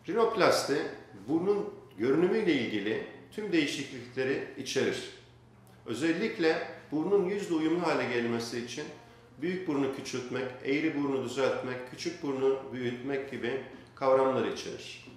Rinoplasti, burnun görünümüyle ilgili tüm değişiklikleri içerir. Özellikle burnun yüzle uyumlu hale gelmesi için büyük burnu küçültmek, eğri burnu düzeltmek, küçük burnu büyütmek gibi kavramlar içerir.